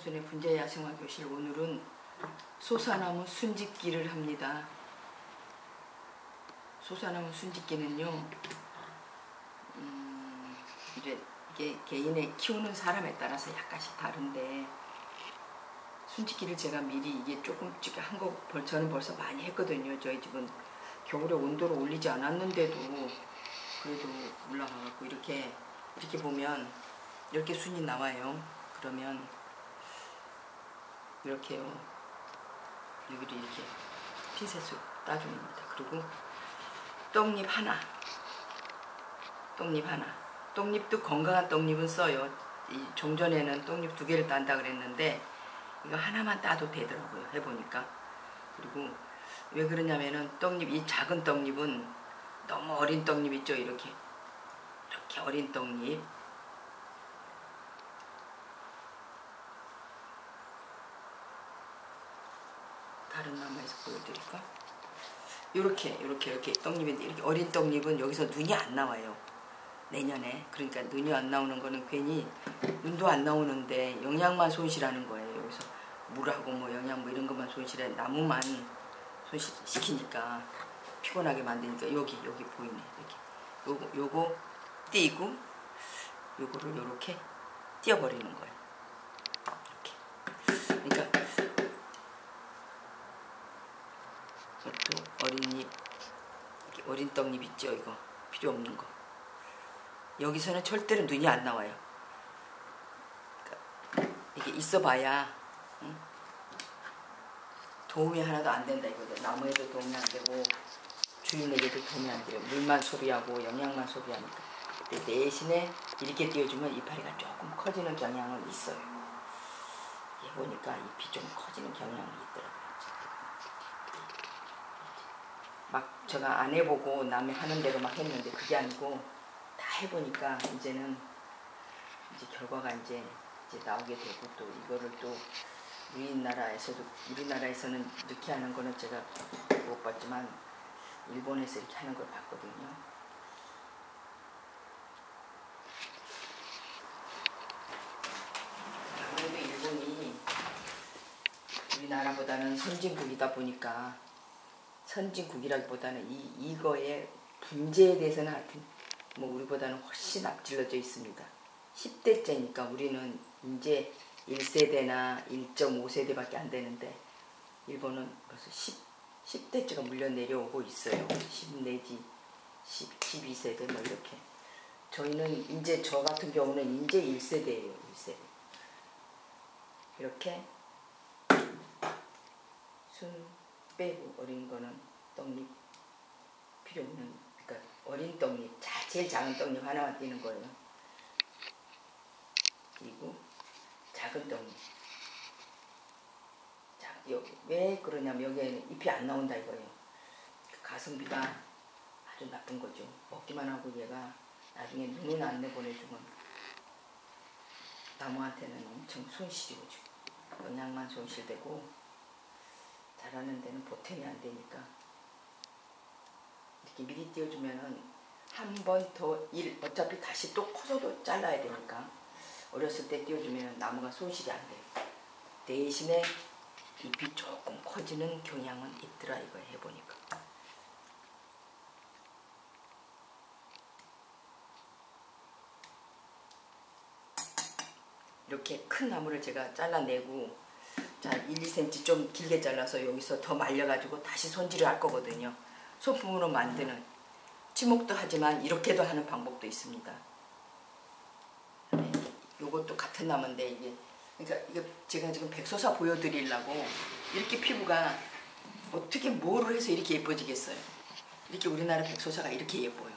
장호순의 분재야생화교실. 오늘은 소사나무 순짓기를 합니다. 소사나무 순짓기는요, 이제 이게 개인의 키우는 사람에 따라서 약간씩 다른데, 순짓기를 제가 미리 이게 조금씩 한 거 저는 벌써 많이 했거든요. 저희 집은 겨울에 온도를 올리지 않았는데도 그래도 올라가갖고 이렇게 보면 이렇게 순이 나와요. 그러면 이렇게요. 여기를 이렇게 핀셋으로 따줍니다. 그리고 떡잎 하나. 떡잎도 건강한 떡잎은 써요. 종전에는 떡잎 2개를 딴다 그랬는데 이거 하나만 따도 되더라고요. 해보니까. 그리고 왜 그러냐면은 이 작은 떡잎은 너무 어린 떡잎 있죠. 이렇게 어린 떡잎. 다른 나무에서 보여드릴까? 이렇게 떡잎인데, 이렇게 어린 떡잎은 여기서 눈이 안 나와요. 내년에. 그러니까 눈이 안 나오는 거는 괜히 눈도 안 나오는데 영양만 손실하는 거예요. 여기서 물하고 뭐 영양 뭐 이런 것만 손실해. 나무만 손실시키니까 피곤하게 만드니까 여기 보이네. 이렇게 요거 띄고 요거를 요렇게 띄어버리는 거예요. 이렇게. 그러니까 또 어린 떡잎 있죠. 이거 필요 없는 거. 여기서는 절대로 눈이 안 나와요. 그러니까 이게 있어봐야 도움이 하나도 안 된다 이거죠. 나무에도 도움이 안 되고 주인에게도 도움이 안 돼요. 물만 소비하고 영양만 소비하니까. 근데 대신에 이렇게 띄워주면 이파리가 조금 커지는 경향은 있어요. 얘 보니까 잎이 좀 커지는 경향이 있더라고요. 막 제가 안 해보고 남이 하는 대로 막 했는데 그게 아니고 다 해보니까 이제는 결과가 이제 나오게 되고, 또 이거를 또 우리나라에서는 이렇게 하는 거는 제가 못 봤지만 일본에서 이렇게 하는 걸 봤거든요. 아무래도 일본이 우리나라보다는 선진국이다 보니까, 선진국이라기보다는 이거의 분재에 대해서는 하여튼 뭐 우리보다는 훨씬 앞질러져 있습니다. 10대째니까 우리는 이제 1세대나 1.5세대밖에 안 되는데 일본은 벌써 10대째가 물려 내려오고 있어요. 10 내지 12세대 뭐 이렇게. 저희는 이제 저 같은 경우는 이제 1세대예요. 1세대. 이렇게 순 빼고 어린 거는 떡잎 필요 없는, 그러니까 어린 떡잎, 제일 작은 떡잎 하나만 띄는 거예요. 그리고 작은 떡잎. 왜 그러냐면 여기에는 잎이 안 나온다 이거예요. 가성비가 아주 나쁜 거죠. 먹기만 하고 얘가 나중에 눈은 안 내보내주면 나무한테는 엄청 손실이 오죠. 영양만 손실되고 자라는 데는 보탬이 안 되니까 이렇게 미리 띄워주면은 한 번 더 어차피 다시 또 커서도 잘라야 되니까 어렸을 때 띄워주면 나무가 손실이 안 돼요. 대신에 잎이 조금 커지는 경향은 있더라 이거 해보니까. 이렇게 큰 나무를 제가 잘라내고, 자 1, 2cm 좀 길게 잘라서 여기서 더 말려가지고 다시 손질을 할 거거든요. 소품으로 만드는, 치목도 하지만 이렇게도 하는 방법도 있습니다. 요것도 같은 나무인데 이게, 그러니까 이거 제가 지금 백소사 보여드리려고 이렇게 피부가 어떻게 뭐를 해서 이렇게 예뻐지겠어요. 이렇게 우리나라 백소사가 이렇게 예뻐요.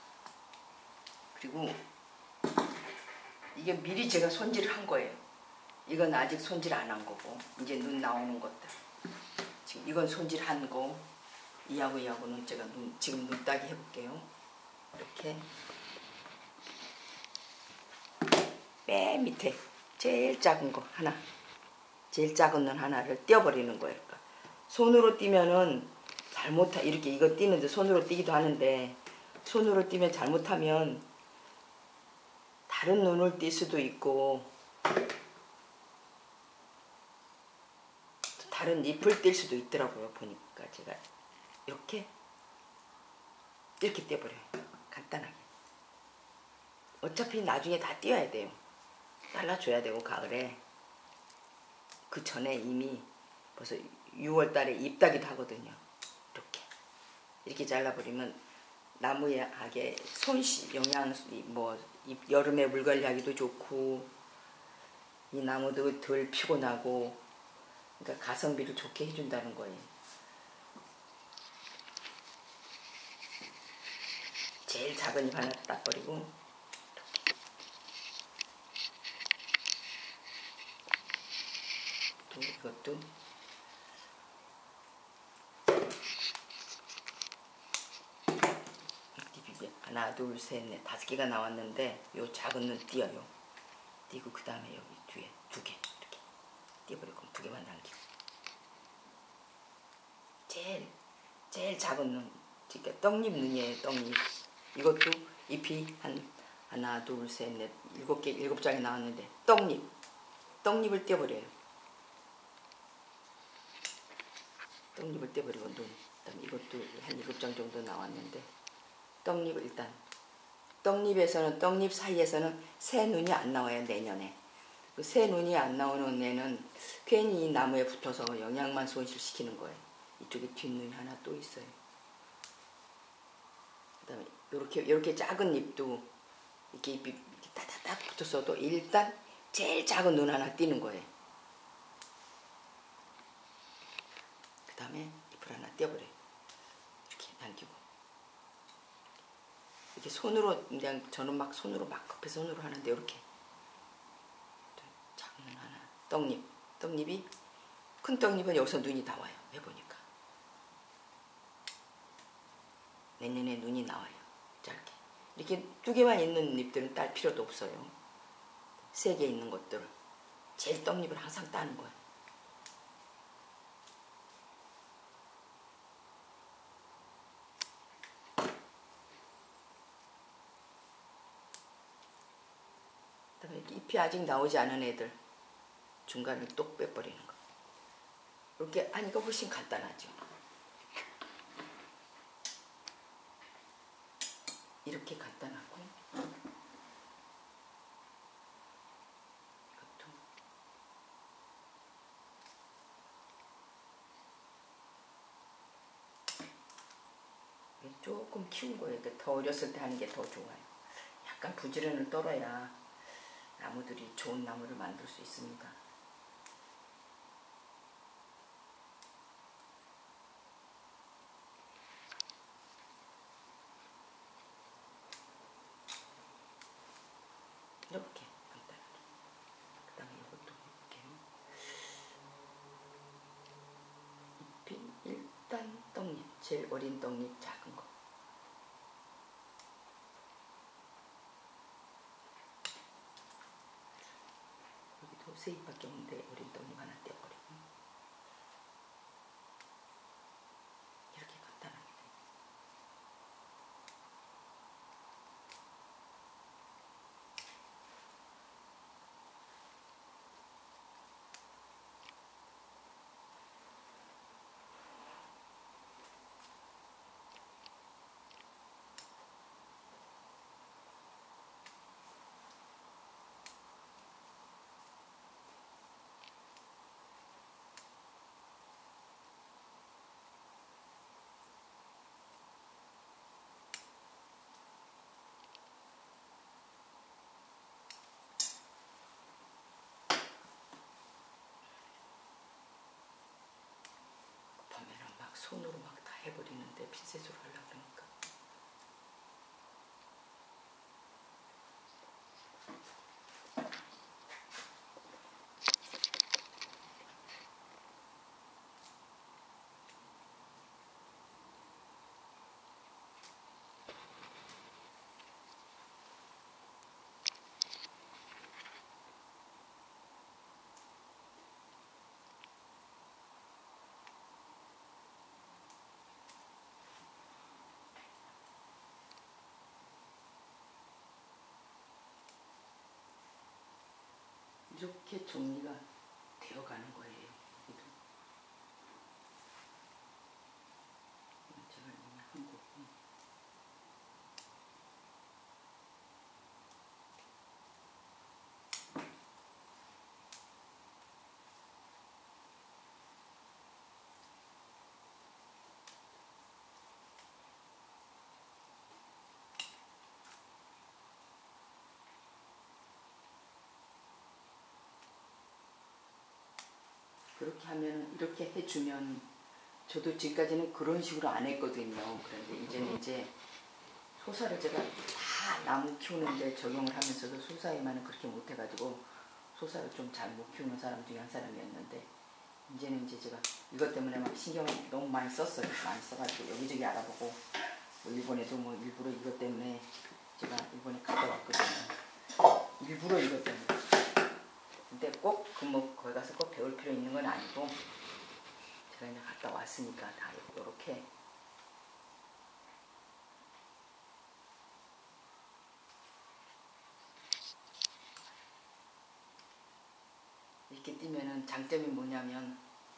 그리고 이게 미리 제가 손질을 한 거예요. 이건 아직 손질 안 한 거고, 이제 눈 나오는 것들. 지금 이건 손질한 거, 이하고는 제가 지금 눈 따기 해볼게요. 이렇게 맨 밑에 제일 작은 거 하나, 제일 작은 눈 하나를 떼어버리는 거예요. 그러니까 손으로 띄면은 이렇게 이거 띄는데 손으로 띄기도 하는데, 손으로 띄면 잘못하면 다른 눈을 띌 수도 있고 다른 잎을 뗄 수도 있더라고요. 보니까 제가 이렇게 떼버려요. 간단하게. 어차피 나중에 다 띄어야 돼요. 잘라줘야 되고 가을에. 그 전에 이미 벌써 6월 달에 잎따기도 하거든요. 이렇게 잘라버리면 나무에하게 영양, 뭐 여름에 물 관리하기도 좋고 이 나무도 덜 피곤하고 그러니까 가성비를 좋게 해준다는 거예요. 제일 작은 잎 하나 딱 버리고 또 이것도 하나 둘 셋 넷 5개가 나왔는데 요 작은 눈 띄어요. 띄고 그 다음에 여기 뒤에 2개 이렇게 띄어버리고 2개만 남기고 제일 작은 눈 그러니까 떡잎 눈이에요. 떡잎. 이것도 잎이 하나 둘 셋 넷 7개 7장이 나왔는데 떡잎을 떼버려요. 떡잎을 떼버리고 눈. 그다음에 이것도 한 7장 정도 나왔는데 떡잎을 일단 떡잎 사이에서는 새 눈이 안 나와요. 내년에. 그 새 눈이 안 나오는 애는 괜히 이 나무에 붙어서 영양만 손실시키는 거예요. 이쪽에 뒷눈이 하나 또 있어요. 그 다음에 이렇게 작은 잎도 이렇게 잎이 따다닥 붙었어도 일단 제일 작은 눈 하나 띄는 거예요. 그 다음에 잎을 하나 떼어버려요. 이렇게 남기고 이렇게 손으로 그냥 저는 막 손으로 막 급해서 손으로 하는데 이렇게 작은 눈 하나 떡잎이 큰 떡잎은 여기서 눈이 나와요. 해보니까 내년에 눈이 나와요. 짧게 이렇게 2개만 있는 잎들은 딸 필요도 없어요. 3개 있는 것들을 제일 떡잎을 항상 따는 거예요. 그다음에 잎이 아직 나오지 않은 애들 중간을 똑 빼버리는 거. 이렇게 하니까 훨씬 간단하죠. 이렇게 간단하고 이것도 조금 키운 거예요. 더 어렸을 때 하는 게 더 좋아요. 약간 부지런을 떨어야 나무들이 좋은 나무를 만들 수 있습니다. 이렇게 간단하게. 그 다음에 이것도 이렇게 잎이 일단 떡잎, 제일 어린 떡잎 작은 거. 여기도 3잎밖에 없는데 어린 떡잎 하나 떼어버리고 이렇게 간단하게 돼요. 손으로 막 다 해버리는데 핀셋으로 하려고 그러니까 이렇게 정리가 되어가는 거예요. 그렇게 하면 이렇게 해주면 저도 지금까지는 그런 식으로 안 했거든요. 그런데 이제는 이제 소사를 제가 다 나무 키우는데 적용을 하면서도 소사에만은 그렇게 못해가지고 소사를 좀 잘 못 키우는 사람 중에 한 사람이었는데 이제는 이제 제가 이것 때문에 막 신경을 너무 많이 썼어요. 많이 써가지고 여기저기 알아보고 뭐 일본에도 뭐 일부러 이것 때문에 제가 일본에 갔다 왔거든요. 일부러 이것 때문에. 근데 꼭 그 뭐 거기 가서 꼭 배울 필요 있는 건 아니고 제가 이제 갔다 왔으니까 다 이렇게 이렇게 띄면은 장점이 뭐냐면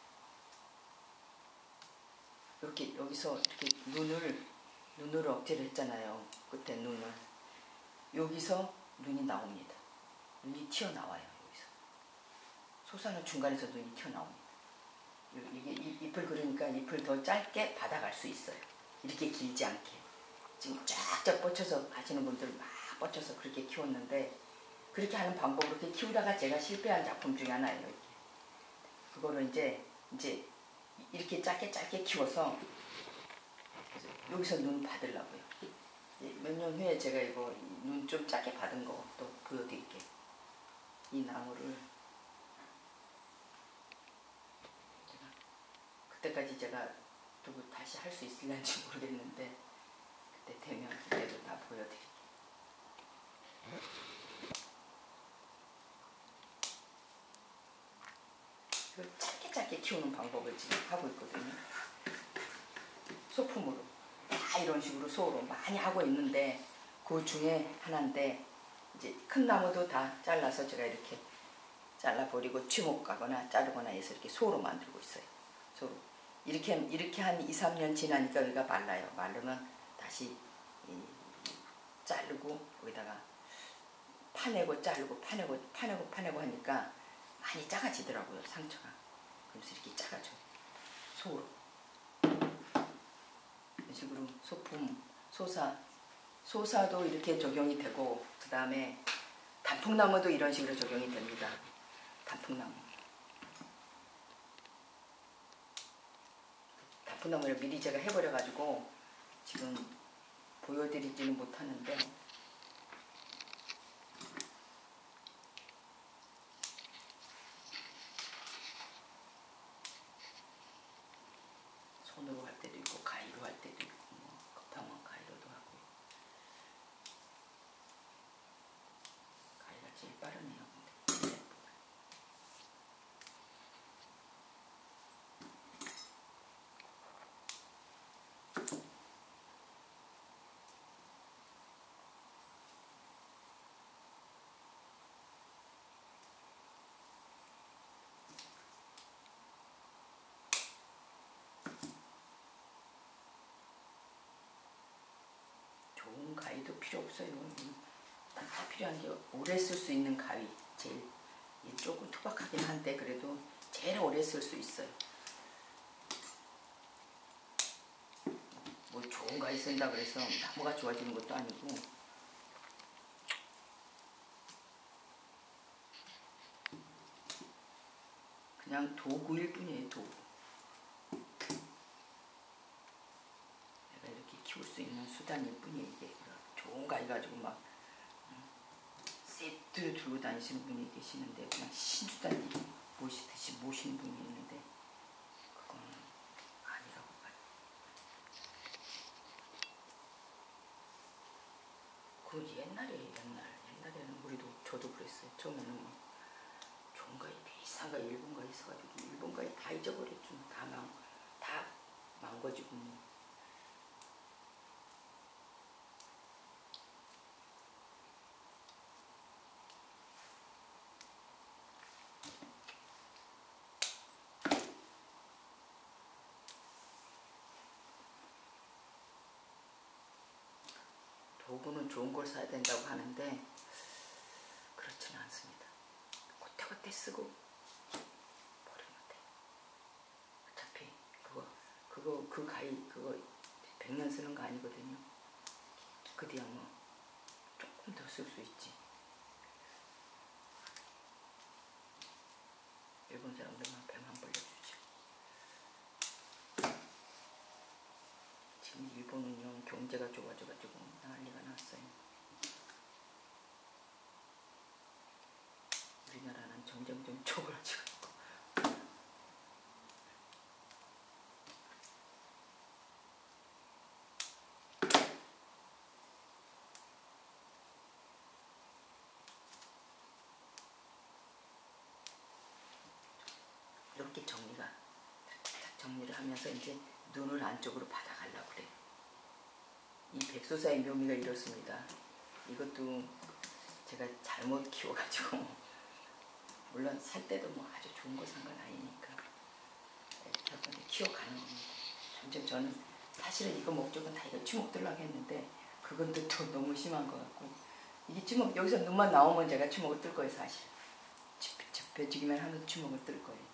이렇게 여기서 이렇게 눈을 억제를 했잖아요. 끝에 눈을 여기서 눈이 나옵니다. 눈이 튀어나와요. 여기서 소사는 중간에서 눈이 튀어나옵니다. 이게 잎을 그러니까 잎을 더 짧게 받아갈 수 있어요. 이렇게 길지 않게. 지금 쫙쫙 뻗쳐서 하시는 분들 막 뻗쳐서 그렇게 키웠는데 그렇게 하는 방법으로 이렇게 키우다가 제가 실패한 작품 중에 하나예요. 이렇게. 그거를 이제 이렇게 짧게 키워서 여기서 눈 받으려고요. 몇 년 후에 제가 이거 눈 좀 짧게 받은 거 또 보여드릴게요. 이 나무를 그때까지 제가 두고 다시 할 수 있을는지 모르겠는데 그때 되면 그때도 다 보여드릴게요. 이걸 짧게 키우는 방법을 지금 하고 있거든요. 소품으로 다 이런 식으로 소로 많이 하고 있는데 그 중에 하나인데 이제 큰 나무도 다 잘라서 제가 이렇게 잘라버리고 취목하거나 자르거나 해서 이렇게 소로 만들고 있어요. 소로. 이렇게 한 2, 3년 지나니까 여기가 말라요. 마르면 다시 자르고 여기다가 파내고 자르고 파내고 하니까 많이 작아지더라고요. 상처가. 그래서 이렇게 작아져요. 소로. 이런 식으로 소품, 소사도 이렇게 적용이 되고 그 다음에 단풍나무도 이런 식으로 적용이 됩니다. 단풍나무를 미리 제가 해버려가지고 지금 보여드리지는 못하는데 손으로 할 때도 있고 가위로 할 때도 있고 뭐 급하면 가위로도 하고 가위가 제일 빠르네요. 근데 좋은 가위도 필요 없어요. 다 필요한 게 오래 쓸 수 있는 가위 제일 조금 투박하긴 한데 그래도 제일 오래 쓸 수 있어요. 뭐 좋은 가위 쓴다 그래서 나무가 좋아지는 것도 아니고 그냥 도구일 뿐이에요. 도구. 내가 이렇게 키울 수 있는 수단일 뿐이에요. 이게 좋은 가위 가지고 막 세트를 들고 다니시는 분이 계시는데 그냥 신수단지 모시듯이 모시는 분이 있는데 그거는 아니라고 봐요. 그 옛날에는 우리도 저도 그랬어요. 처음에는 막 좋은 가위 비싼 가위 일본 가위 있어가지고 일본 가위 다 잊어버렸죠. 다 망가지고 뭐. 도구는 좋은 걸 사야 된다고 하는데 그렇지는 않습니다. 그때 쓰고 버리면 돼. 어차피 그 가위 그거 100년 쓰는 거 아니거든요. 그디야 뭐 조금 더 쓸 수 있지. 일본 사람들만 배만 벌려 경제가 좋아져가지고 난리가 났어요. 우리나라는 점점점 쪼그라지고 이렇게 정리를 하면서 이제 눈을 안쪽으로 받아가려고 그래. 이 백소사의 묘미가 이렇습니다. 이것도 제가 잘못 키워가지고 물론 살 때도 뭐 아주 좋은 거 산 건 아니니까 이렇게 키워가는 겁니다. 점점 저는 사실은 이거 목적은 다 이거 주먹 들라고 했는데 그건 또 너무 심한 것 같고 이게 주먹 여기서 눈만 나오면 제가 주먹을 뜰 거예요. 사실 접혀지기만 하면 주먹을 뜰 거예요.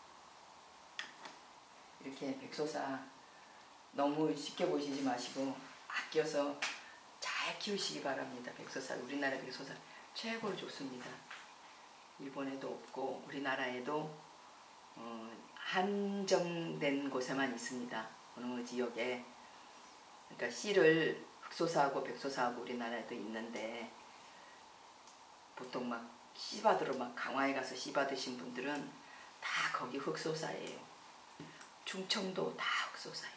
이렇게 백소사 너무 쉽게 보시지 마시고 아껴서 잘 키우시기 바랍니다. 백소사 우리나라 백소사 최고로 좋습니다. 일본에도 없고 우리나라에도 한정된 곳에만 있습니다. 어느 지역에. 그러니까 씨를 흑소사하고 백소사하고 우리나라에도 있는데 보통 막 씨 받으러 막 강화에 가서 씨 받으신 분들은 다 거기 흑소사예요. 충청도 다 흑소사예요.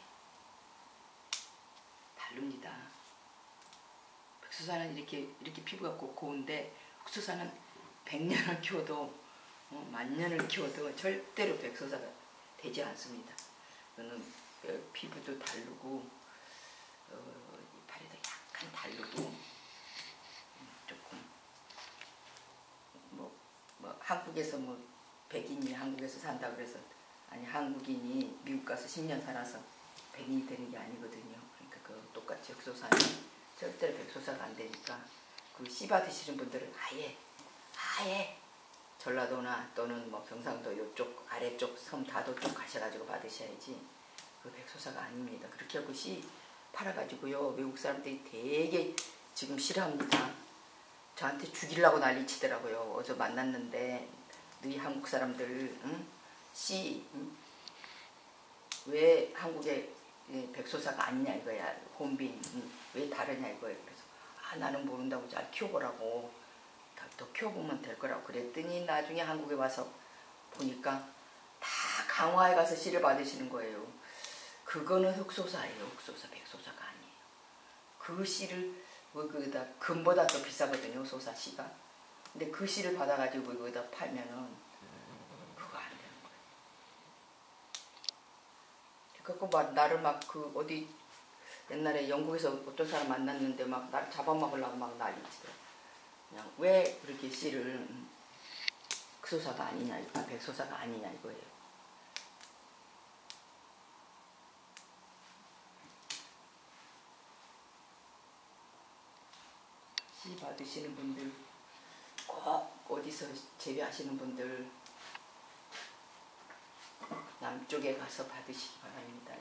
다릅니다. 백소사는 이렇게 피부가 고운데 흑소사는 100년을 키워도 1000년을 키워도 절대로 백소사가 되지 않습니다. 이거는 피부도 다르고 이파리도 약간 다르고 조금 뭐 한국에서 뭐 백인이 한국에서 산다 그래서 아니 한국인이 미국 가서 10년 살아서 백인이 되는 게 아니거든요. 그러니까 그 똑같이 흑소사는 절대로 백소사가 안 되니까 그 씨 받으시는 분들은 아예 전라도나 또는 뭐 경상도 요쪽 아래쪽 섬 다도 쪽 가셔가지고 받으셔야지 그 백소사가 아닙니다. 그렇게 하고 씨 팔아가지고요 외국 사람들이 되게 지금 싫어합니다. 저한테 죽이려고 난리치더라고요. 어제 만났는데 너희 한국 사람들 씨 왜 한국에 백소사가 아니냐 이거야. 혼빈 왜 다르냐 이거예요. 그래서 나는 모른다고 잘 키워보라고 더 키워보면 될 거라고 그랬더니 나중에 한국에 와서 보니까 다 강화에 가서 씨를 받으시는 거예요. 그거는 흑소사예요. 흑소사 백소사가 아니에요. 그 씨를 거기다 금보다 더 비싸거든요. 소사 씨가. 근데 그 씨를 받아가지고 거기다 팔면은 그거 안 되는 거예요. 그래갖고 막 나를 막 그 어디 옛날에 영국에서 어떤 사람 만났는데 막 나를 잡아먹으려고 막 난리치더라고. 그냥 왜 그렇게 씨를 흑소사가 아니냐, 백소사가 아니냐 이거예요. 씨 받으시는 분들 꼭 어디서 재배하시는 분들 남쪽에 가서 받으시기 바랍니다.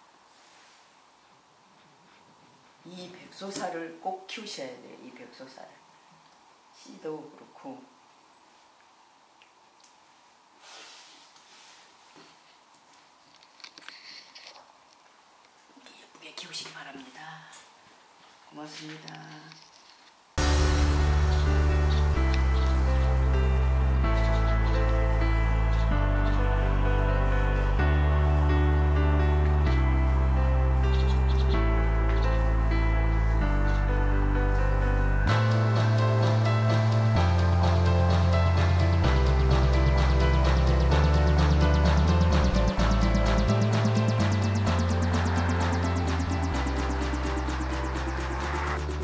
이 백소사를 꼭 키우셔야 돼요. 이 백소사를. 씨도 그렇고 예쁘게 키우시기 바랍니다. 고맙습니다.